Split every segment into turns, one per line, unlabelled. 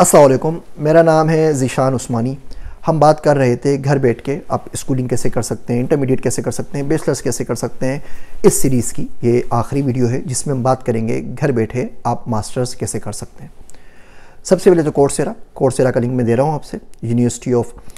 अस्सलाम वालेकुम, मेरा नाम है ज़ीशान उस्मानी। हम बात कर रहे थे घर बैठ के आप स्कूलिंग कैसे कर सकते हैं, इंटरमीडिएट कैसे कर सकते हैं, बैचलर्स कैसे कर सकते हैं। इस सीरीज़ की ये आखिरी वीडियो है जिसमें हम बात करेंगे घर बैठे आप मास्टर्स कैसे कर सकते हैं। सबसे पहले तो कोर्सेरा का लिंक मैं दे रहा हूँ आपसे। यूनिवर्सिटी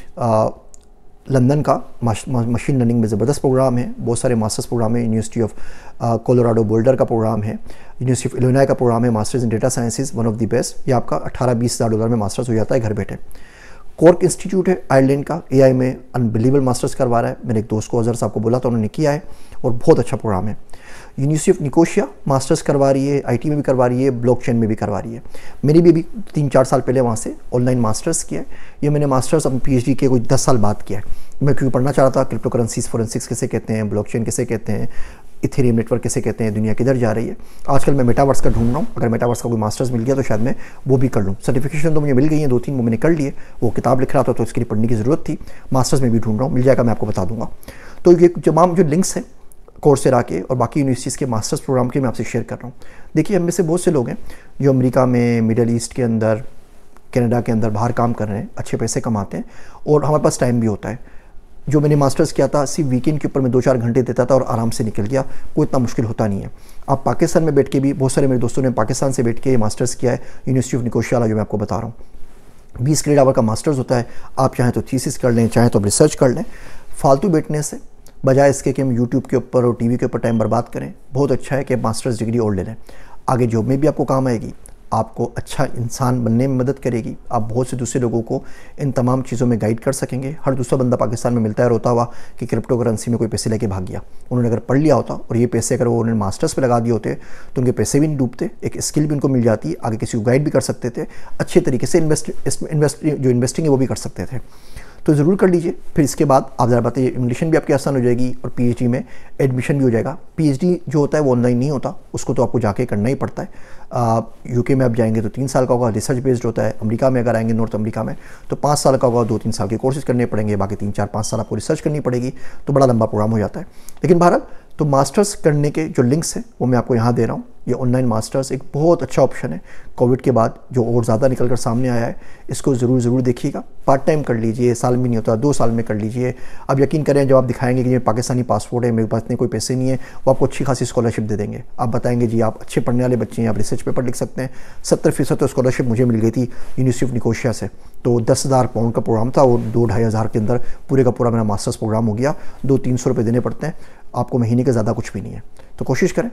ऑफ लंदन का मशीन लर्निंग में ज़बरदस्त प्रोग्राम है, बहुत सारे मास्टर्स प्रोग्राम है। यूनिवर्सिटी ऑफ कोलोराडो बोल्डर का प्रोग्राम है, यूनिवर्सिटी ऑफ इलिनॉय का प्रोग्राम है masters in data sciences, one of the best. ये आपका 18-20 हज़ार डॉलर में मास्टर्स हो जाता है घर बैठे। कॉर्क इंस्टीट्यूट है आयरलैंड का, एआई में अनबिलीवेबल मास्टर्स करवा रहा है। मैंने एक दोस्त को अजहर साहब को बोला तो उन्होंने किया है और बहुत अच्छा प्रोग्राम है। यूनिवर्सिटी ऑफ निकोशिया मास्टर्स करवा रही है, आईटी में भी करवा रही है, ब्लॉकचेन में भी करवा रही है। मेरी भी अभी 3-4 साल पहले वहाँ से ऑनलाइन मास्टर्स किया है। ये मैंने मास्टर्स अपनी पीएचडी के कोई 10 साल बाद किया है। मैं क्योंकि पढ़ना चाह रहा था क्रिप्टो करेंसीज फोरेंसिक्स कैसे कहते हैं, ब्लॉकचेन कैसे कहते हैं, इथेरियम नेटवर्क कैसे कहते हैं, दुनिया किधर जा रही है। आजकल मैं मेटावर्स का ढूंढ रहा हूँ, अगर मेटावर्स का कोई मास्टर्स मिल गया तो शायद मैं वो भी कर लूँ। सर्टिफिकेशन तो मुझे मिल गई है 2-3, वो मैंने कर लिए। वो किताब लिख रहा था तो इसके लिए पढ़ने की ज़रूरत थी। मास्टर्स में भी ढूंढ रहा हूँ, मिल जाएगा, मैं आपको बता दूँगा। तो ये तमाम जो लिंक्स हैं कोर्सेरा के और बाकी यूनिवर्सिटीज़ के मास्टर्स प्रोग्राम के मैं आपसे शेयर कर रहा हूँ। देखिए, हम में से बहुत से लोग हैं जो अमेरिका में, मिडल ईस्ट के अंदर, कनाडा के अंदर बाहर काम कर रहे हैं, अच्छे पैसे कमाते हैं और हमारे पास टाइम भी होता है। जो मैंने मास्टर्स किया था सिर्फ वीकेंड के ऊपर मैं 2-4 घंटे देता था और आराम से निकल गया, कोई इतना मुश्किल होता नहीं है। आप पाकिस्तान में बैठ के भी, बहुत सारे मेरे दोस्तों ने पाकिस्तान से बैठ के मास्टर्स किया है, यूनिवर्सिटी ऑफ निकोशिया वाला जो मैं आपको बता रहा हूँ। 20 क्रेडिट आवर का मास्टर्स होता है। आप चाहें तो थीसिस कर लें, चाहें तो रिसर्च कर लें। फालतू बैठने से बजाय इसके कि हम यूट्यूब के ऊपर और टीवी के ऊपर टाइम बर्बाद करें, बहुत अच्छा है कि मास्टर्स डिग्री और ले लें। आगे जॉब में भी आपको काम आएगी, आपको अच्छा इंसान बनने में मदद करेगी। आप बहुत से दूसरे लोगों को इन तमाम चीज़ों में गाइड कर सकेंगे। हर दूसरा बंदा पाकिस्तान में मिलता है रोता हुआ कि क्रिप्टो करेंसी में कोई पैसे लेके भाग गया। उन्होंने अगर पढ़ लिया होता और ये पैसे अगर वो उन्होंने मास्टर्स पे लगा दिए होते तो उनके पैसे भी नहीं डूबते, एक स्किल भी उनको मिल जाती, आगे किसी को गाइड भी कर सकते थे, अच्छे तरीके से इन्वेस्टिंग है वो भी कर सकते थे। तो ज़रूर कर लीजिए। फिर इसके बाद आप ज़रा बताइए, इंग्लिश भी आपकी आसान हो जाएगी और पीएचडी में एडमिशन भी हो जाएगा। पीएचडी जो होता है वो ऑनलाइन नहीं होता, उसको तो आपको जाके करना ही पड़ता है। यूके में आप जाएंगे तो 3 साल का होगा, रिसर्च बेस्ड होता है। अमेरिका में अगर आएंगे, नॉर्थ अमेरिका में, तो 5 साल का होगा, 2-3 साल के कोर्सेज करने पड़ेंगे, बाकी 3-4-5 साल आपको रिसर्च करनी पड़ेगी। तो बड़ा लंबा प्रोग्राम हो जाता है। लेकिन बहरहाल तो मास्टर्स करने के जो लिंक्स हैं वो मैं आपको यहाँ दे रहा हूँ। ये ऑनलाइन मास्टर्स एक बहुत अच्छा ऑप्शन है कोविड के बाद, जो और ज़्यादा निकल कर सामने आया है। इसको ज़रूर देखिएगा। पार्ट टाइम कर लीजिए, साल में नहीं होता, 2 साल में कर लीजिए। अब यकीन करें, जब आप दिखाएंगे कि ये पाकिस्तानी पासपोर्ट है, मेरे पास इतने कोई पैसे नहीं है, वो आपको अच्छी खासी स्कॉलरशिप दे देंगे। आप बताएंगे जी आप अच्छे पढ़ने वाले बच्चे हैं, आप रिसर्च पेपर लिख सकते हैं। 70% तो स्कॉलरशिप मुझे मिल गई थी यूनिवर्सिटी ऑफ निकोशिया से। तो 10,000 पाउंड का प्रोग्राम था और 2-2.5 हज़ार के अंदर पूरे का पूरा मेरा मास्टर्स प्रोग्राम हो गया। 200-300 रुपये देने पड़ते हैं आपको महीने के, ज़्यादा कुछ भी नहीं है। तो कोशिश करें,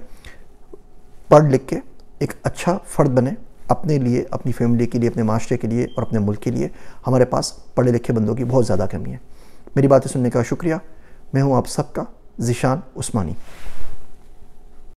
पढ़ लिख के एक अच्छा फ़र्द बने अपने लिए, अपनी फैमिली के लिए, अपने माशरे के लिए और अपने मुल्क के लिए। हमारे पास पढ़े लिखे बंदों की बहुत ज़्यादा कमी है। मेरी बातें सुनने का शुक्रिया। मैं हूँ आप सबका ज़ीशान उस्मानी।